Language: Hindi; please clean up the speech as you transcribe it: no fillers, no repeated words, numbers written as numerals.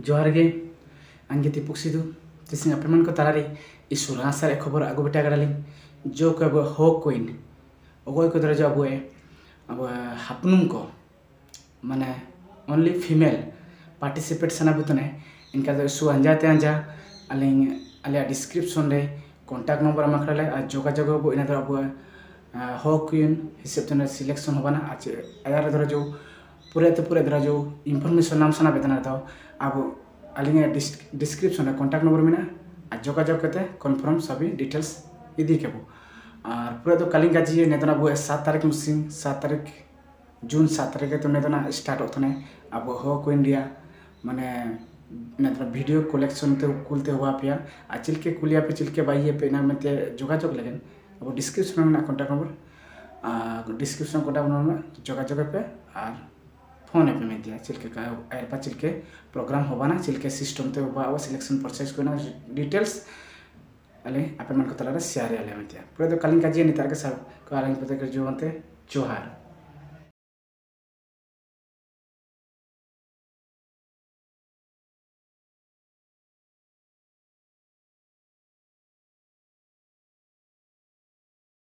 जोहार गे आंगे तिपुक सिधु जिसने अपेमान को तालारे इसुरा सारे खबर आगो बेटा गडाली जो को अब हो कोइन ओगोय को दरजा अब हापनुम को माने ओनली फीमेल पार्टिसिपेट सना बुतने इनका तो सु अंजाते अंजा अले डिस्क्रिप्शन रे कांटेक्ट नंबर माखराले आ जोगा जोगा बो इना अब हो क्वीन हिसाब तने सिलेक्शन होबाना आज आयार दर जो पूरे दर जो इन्फॉर्मेशन नाम सना बेतना था अब अलिंग डिस्क्रिप्शन रे कांटेक्ट नंबर मेना आज जोगा जोग करते कन्फर्म सभी डिटेल्स इदी केबो और पूरे तो कालिंग गाजी नेतना बो 7 तारीख मुसिंग 7 तारीख जून 7 तारीख तो नेतना स्टार्ट होतने अब हो क्वीन रिया माने नेतना वीडियो कलेक्शन ते कुलते हुआ पिया चिलके कुलिया पे चिलके बाइये पे ना मते जोगाजोग लगन अब डिस्क्रिप्शन में contact number description contact number जोगाजोग पे और फोन पे में दिया चिलके का एरपा चिलके प्रोग्राम होबाना चिलके सिस्टम ते होबा सिलेक्शन प्रोसेस कोना डिटेल्स अले आपन मन को तलारे शेयर आले में दिया पूरे तो कालिंग का जे नितार के सब को आलिंग पते कर जो बनते जोहार।